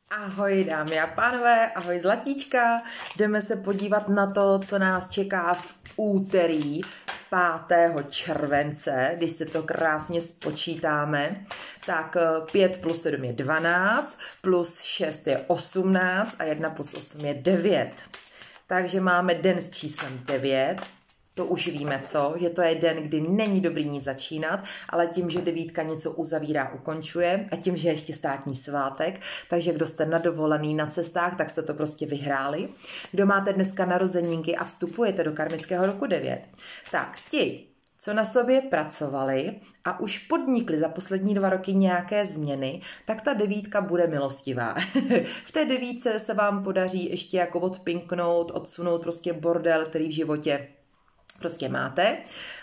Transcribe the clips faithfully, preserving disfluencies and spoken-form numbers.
Ahoj dámy a pánové, ahoj zlatíčka. Jdeme se podívat na to, co nás čeká v úterý pátého července, když se to krásně spočítáme. Tak pět plus sedm je dvanáct, plus šest je osmnáct a jedna plus osm je devět. Takže máme den s číslem devět. To už víme co, že to je den, kdy není dobrý nic začínat, ale tím, že devítka něco uzavírá, ukončuje a tím, že je ještě státní svátek, takže kdo jste na dovolený, na cestách, tak jste to prostě vyhráli. Kdo máte dneska narozeninky a vstupujete do karmického roku devět, tak ti, co na sobě pracovali a už podnikli za poslední dva roky nějaké změny, tak ta devítka bude milostivá. V té devítce se vám podaří ještě jako odpinknout, odsunout prostě bordel, který v životě prostě máte.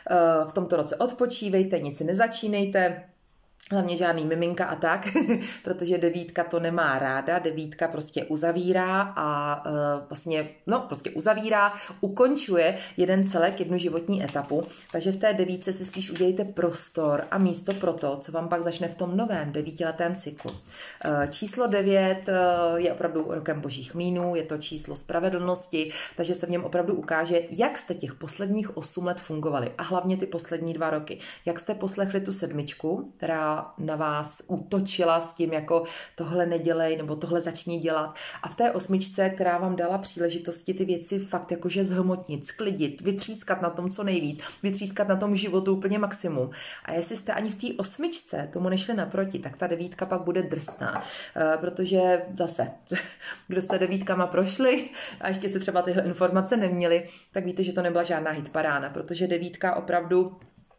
V tomto roce odpočívejte, nic si nezačínejte, hlavně žádný miminka a tak, protože devítka to nemá ráda, devítka prostě uzavírá a uh, vlastně, no prostě uzavírá, ukončuje jeden celek, jednu životní etapu, takže v té devítce si spíš udělejte prostor a místo pro to, co vám pak začne v tom novém devítiletém cyklu. Uh, číslo devět uh, je opravdu rokem božích mlýnů, je to číslo spravedlnosti, takže se v něm opravdu ukáže, jak jste těch posledních osm let fungovali a hlavně ty poslední dva roky. Jak jste poslechli tu sedmičku, která na vás útočila s tím, jako tohle nedělej, nebo tohle začni dělat. A v té osmičce, která vám dala příležitosti ty věci fakt jakože zhmotnit, sklidit, vytřískat na tom co nejvíc, vytřískat na tom životu úplně maximum. A jestli jste ani v té osmičce tomu nešli naproti, tak ta devítka pak bude drsná. E, protože zase, kdo jste devítkama prošli a ještě se třeba tyhle informace neměli, tak víte, že to nebyla žádná hitparána, protože devítka opravdu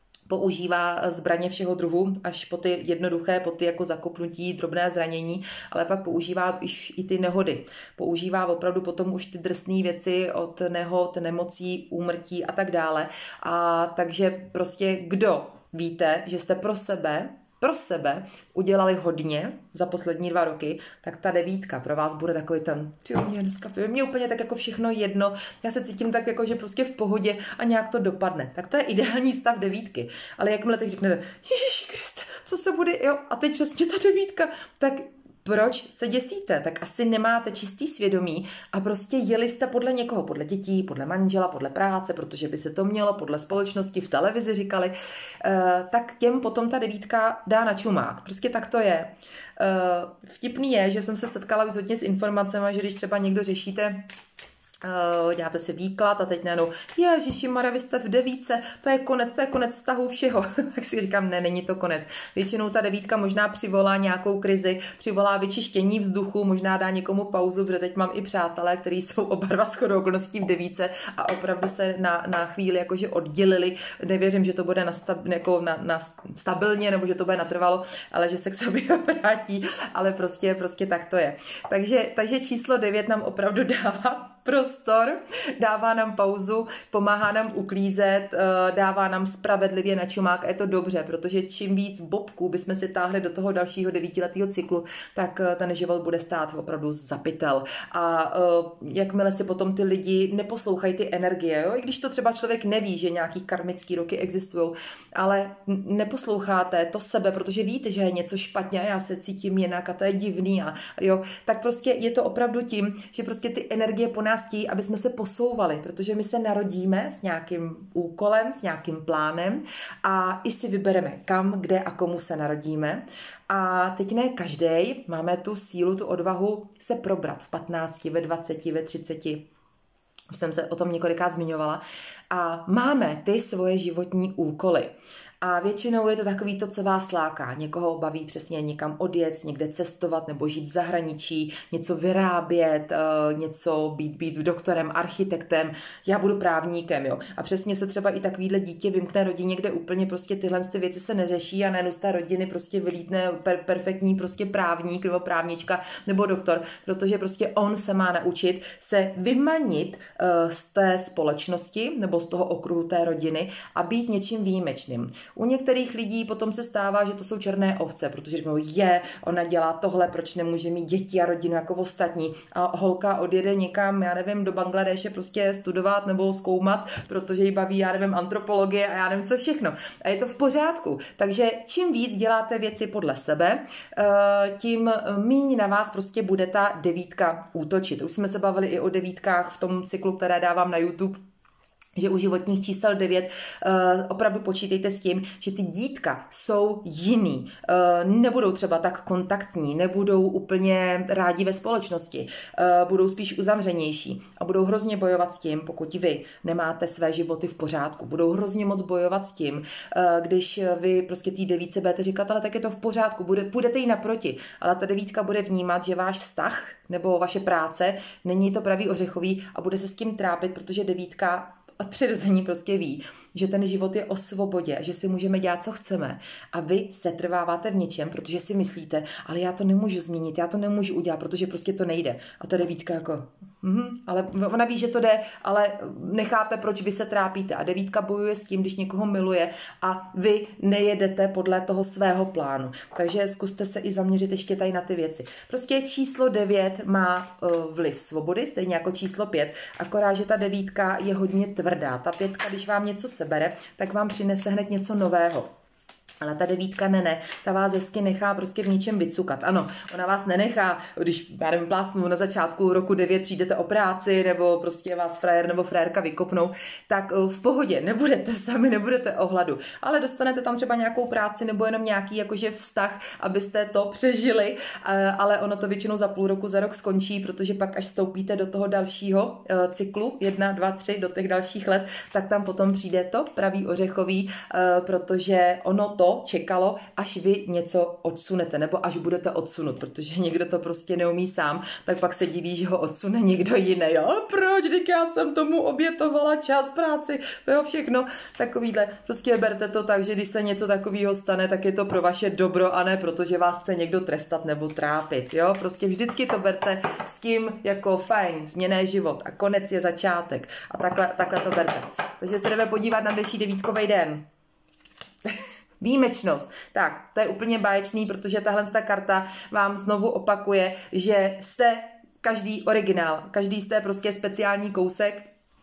používá zbraně všeho druhu, až po ty jednoduché, po ty jako zakopnutí, drobné zranění, ale pak používá už i ty nehody. Používá opravdu potom už ty drsné věci od nehod, nemocí, úmrtí a tak dále. A takže prostě kdo víte, že jste pro sebe pro sebe udělali hodně za poslední dva roky, tak ta devítka pro vás bude takový ten, tyjo, mě dneska, mě úplně tak jako všechno jedno, já se cítím tak jako, že prostě v pohodě a nějak to dopadne. Tak to je ideální stav devítky. Ale jakmile teď řeknete, Ježiši Kriste, co se bude, jo, a teď přesně ta devítka, tak proč se děsíte? Tak asi nemáte čistý svědomí a prostě jeli jste podle někoho, podle dětí, podle manžela, podle práce, protože by se to mělo, podle společnosti, v televizi říkali, e, tak těm potom ta devítka dá na čumák. Prostě tak to je. E, vtipný je, že jsem se setkala už hodně s informacemi, že když třeba někdo řešíte, děláte si výklad a teď najednou, ježišimara, vy jste v devíce, to je konec, to je konec vztahu všeho. Tak si říkám, ne, není to konec. Většinou ta devítka možná přivolá nějakou krizi, přivolá vyčištění vzduchu, možná dá někomu pauzu, protože teď mám i přátelé, kteří jsou oba dva shodou okolností v devíce a opravdu se na, na chvíli jakože oddělili. Nevěřím, že to bude na, stab, jako na, na stabilně, nebo že to bude natrvalo, ale že se k sobě vrátí, ale prostě, prostě tak to je. Takže, takže číslo devět nám opravdu dává prostor, dává nám pauzu, pomáhá nám uklízet, dává nám spravedlivě na čumák a je to dobře, protože čím víc bobků bychom si táhli do toho dalšího devítiletého cyklu, tak ten život bude stát opravdu za pytel. A jakmile si potom ty lidi neposlouchají ty energie, jo? I když to třeba člověk neví, že nějaký karmický roky existují, ale neposloucháte to sebe, protože víte, že je něco špatně a já se cítím jinak a to je divný a jo, tak prostě je to opravdu tím, že prostě ty energie po nás chtějí, aby jsme se posouvali, protože my se narodíme s nějakým úkolem, s nějakým plánem a i si vybereme kam, kde a komu se narodíme. A teď ne každej máme tu sílu, tu odvahu se probrat v patnácti, ve dvaceti, ve třiceti. Už jsem se o tom několikrát zmiňovala. A máme ty svoje životní úkoly. A většinou je to takový to, co vás láká. Někoho baví přesně někam odjet, někde cestovat nebo žít v zahraničí, něco vyrábět, něco být, být doktorem, architektem. Já budu právníkem, jo. A přesně se třeba i takovýhle dítě vymkne rodině, kde úplně prostě tyhle ty věci se neřeší a najednou z té rodiny prostě vylítne per, perfektní prostě právník nebo právnička nebo doktor, protože prostě on se má naučit se vymanit uh, z té společnosti nebo z toho okruhu té rodiny a být něčím výjimečným. U některých lidí potom se stává, že to jsou černé ovce, protože říkají, je, ona dělá tohle, proč nemůže mít děti a rodinu jako ostatní. A holka odjede někam, já nevím, do Bangladéše prostě studovat nebo zkoumat, protože jí baví, já nevím, antropologie a já nevím, co všechno. A je to v pořádku. Takže čím víc děláte věci podle sebe, tím míň na vás prostě bude ta devítka útočit. Už jsme se bavili i o devítkách v tom cyklu, které dávám na YouTube, že u životních čísel devět uh, opravdu počítejte s tím, že ty dítka jsou jiný, uh, nebudou třeba tak kontaktní, nebudou úplně rádi ve společnosti, uh, budou spíš uzavřenější a budou hrozně bojovat s tím, pokud vy nemáte své životy v pořádku. Budou hrozně moc bojovat s tím, uh, když vy prostě té devítce budete říkat, ale tak je to v pořádku, bude, půjdete jí naproti, ale ta devítka bude vnímat, že váš vztah nebo vaše práce není to pravý ořechový a bude se s tím trápit, protože devítka od přirození prostě ví, že ten život je o svobodě, že si můžeme dělat, co chceme a vy se trváváte v něčem, protože si myslíte, ale já to nemůžu změnit, já to nemůžu udělat, protože prostě to nejde. A ta devítka jako, mm, ale ona ví, že to jde, ale nechápe, proč vy se trápíte. A devítka bojuje s tím, když někoho miluje a vy nejedete podle toho svého plánu. Takže zkuste se i zaměřit ještě tady na ty věci. Prostě číslo devět má uh, vliv svobody, stejně jako číslo pět, akorát, že ta devítka je hodně tvrdá. Ta pětka, když vám něco sebere, tak vám přinese hned něco nového. Ale ta devítka ne, ne, ta vás hezky nechá prostě v něčem vycukat. Ano, ona vás nenechá, když, já nevím, plásnu na začátku roku devět přijdete o práci, nebo prostě vás frajer nebo frérka vykopnou, tak v pohodě, nebudete sami, nebudete ohladu, ale dostanete tam třeba nějakou práci nebo jenom nějaký jakože vztah, abyste to přežili, ale ono to většinou za půl roku, za rok skončí, protože pak až vstoupíte do toho dalšího cyklu, jedna, dva, tři, do těch dalších let, tak tam potom přijde to pravý ořechový, protože ono to čekalo, až vy něco odsunete, nebo až budete odsunut, protože někdo to prostě neumí sám, tak pak se diví, že ho odsune někdo jiný. Jo, proč? Když já jsem tomu obětovala čas, práci, jo, všechno takovýhle. Prostě berte to tak, že když se něco takového stane, tak je to pro vaše dobro a ne protože vás chce někdo trestat nebo trápit. Jo, prostě vždycky to berte s tím jako fajn, změné život a konec je začátek. A takhle, takhle to berte. Takže se jdeme podívat na dnešní devítkový den. Výjimečnost. Tak, to je úplně báječný, protože tahle ta karta vám znovu opakuje, že jste každý originál, každý jste prostě speciální kousek.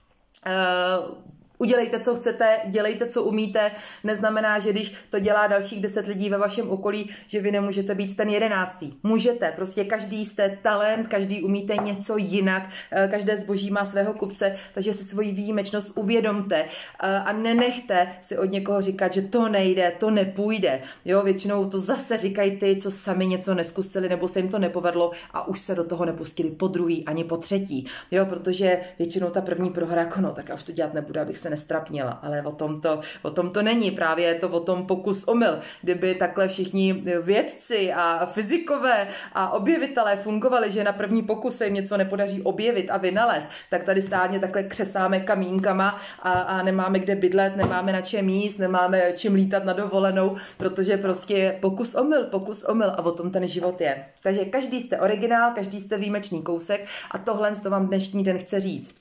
Uh, Udělejte, co chcete, dělejte, co umíte. Neznamená, že když to dělá dalších deset lidí ve vašem okolí, že vy nemůžete být ten jedenáctý. Můžete, prostě každý jste talent, každý umíte něco jinak, každé zboží má svého kupce, takže si svoji výjimečnost uvědomte a nenechte si od někoho říkat, že to nejde, to nepůjde. Jo, většinou to zase říkají ty, co sami něco neskusili nebo se jim to nepovedlo a už se do toho nepustili po druhý ani po třetí. Jo, protože většinou ta první prohra, jako no, tak já už to dělat nebudu, abych se nestrapnila, ale o tom, to, o tom to není, právě je to o tom pokus omyl. Kdyby takhle všichni vědci a fyzikové a objevitelé fungovali, že na první pokus se jim něco nepodaří objevit a vynalézt, tak tady stálně takhle křesáme kamínkama a, a nemáme kde bydlet, nemáme na čem jíst, nemáme čím lítat na dovolenou, protože prostě je pokus omyl, pokus omyl a o tom ten život je. Takže každý jste originál, každý jste výjimečný kousek a tohle to vám dnešní den chce říct.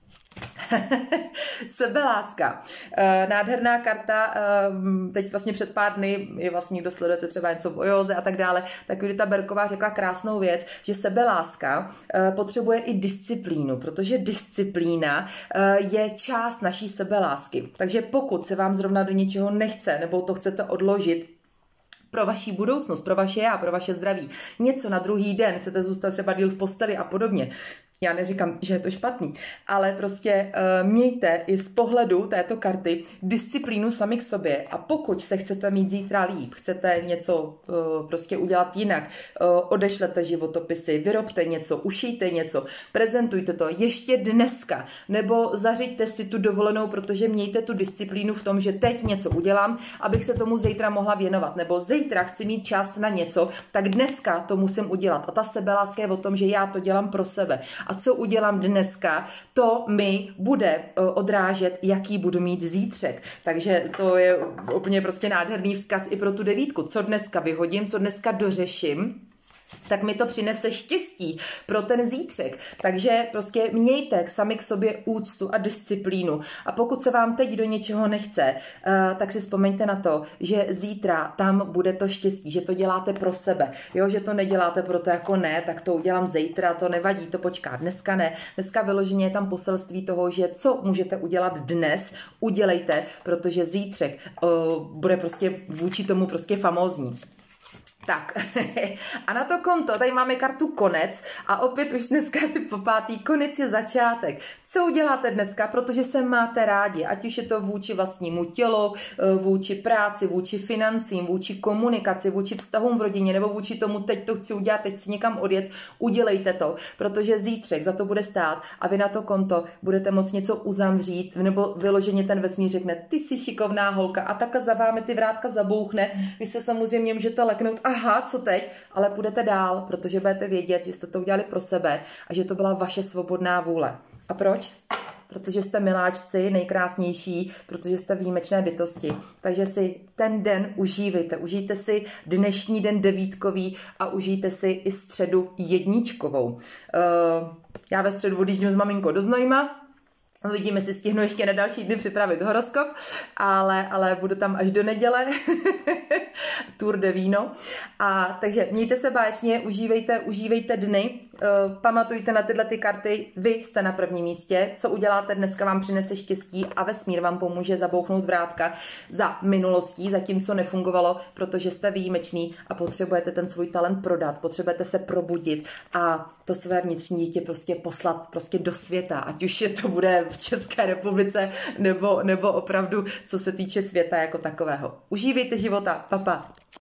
Sebeláska. Nádherná karta, teď vlastně před pár dny, je vlastně, kdo sledujete třeba něco o józe a tak dále, tak Judita Berková řekla krásnou věc, že sebeláska potřebuje i disciplínu, protože disciplína je část naší sebelásky. Takže pokud se vám zrovna do něčeho nechce, nebo to chcete odložit, pro vaši budoucnost, pro vaše já, pro vaše zdraví, něco na druhý den, chcete zůstat třeba díl v posteli a podobně. Já neříkám, že je to špatný, ale prostě uh, mějte i z pohledu této karty disciplínu sami k sobě a pokud se chcete mít zítra líp, chcete něco uh, prostě udělat jinak, uh, odešlete životopisy, vyrobte něco, ušijte něco, prezentujte to ještě dneska, nebo zařiďte si tu dovolenou, protože mějte tu disciplínu v tom, že teď něco udělám, abych se tomu zítra mohla věnovat, nebo zítra chci mít čas na něco, tak dneska to musím udělat. A ta sebeláska je o tom, že já to dělám pro sebe. A co udělám dneska, to mi bude odrážet, jaký budu mít zítřek. Takže to je úplně prostě nádherný vzkaz i pro tu devítku. Co dneska vyhodím, co dneska dořeším, tak mi to přinese štěstí pro ten zítřek. Takže prostě mějte sami k sobě úctu a disciplínu. A pokud se vám teď do něčeho nechce, tak si vzpomeňte na to, že zítra tam bude to štěstí, že to děláte pro sebe. Jo, že to neděláte proto jako ne, tak to udělám zítra, to nevadí, to počká. Dneska ne. Dneska vyloženě je tam poselství toho, že co můžete udělat dnes, udělejte, protože zítřek uh, bude prostě vůči tomu prostě famózní. Tak, a na to konto, tady máme kartu konec a opět už dneska si po pátý, konec je začátek. Co uděláte dneska, protože se máte rádi, ať už je to vůči vlastnímu tělu, vůči práci, vůči financím, vůči komunikaci, vůči vztahům v rodině, nebo vůči tomu, teď to chci udělat, teď chci někam odjet, udělejte to, protože zítřek za to bude stát a vy na to konto budete moct něco uzavřít, nebo vyloženě ten vesmír řekne, ty jsi šikovná holka a takhle za vámi ty vrátka zabouchne, vy se samozřejmě můžete leknout, aha, co teď, ale půjdete dál, protože budete vědět, že jste to udělali pro sebe a že to byla vaše svobodná vůle. A proč? Protože jste miláčci, nejkrásnější, protože jste výjimečné bytosti. Takže si ten den užívejte. Užijte si dnešní den devítkový a užijte si i středu jedničkovou. Uh, já ve středu odjíždím s maminkou do Znojma. Uvidíme, si stihnu ještě na další dny připravit horoskop, ale, ale budu tam až do neděle. Tour de víno. A takže mějte se báječně, užívejte, užívejte dny, uh, pamatujte na tyhle ty karty, vy jste na prvním místě, co uděláte dneska vám přinese štěstí a vesmír vám pomůže zabouchnout vrátka za minulostí, za tím, co nefungovalo, protože jste výjimečný a potřebujete ten svůj talent prodat, potřebujete se probudit a to své vnitřní dítě prostě poslat prostě do světa, ať už je to bude v České republice nebo, nebo opravdu co se týče světa jako takového. Užívejte života, papa.